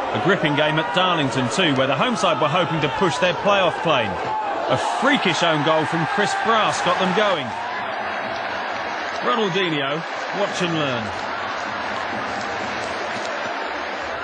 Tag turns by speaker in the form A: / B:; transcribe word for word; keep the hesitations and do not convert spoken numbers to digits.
A: A gripping game at Darlington too, where the home side were hoping to push their playoff claim. A freakish own goal from Chris Brass got them going. Ronaldinho, watch and learn.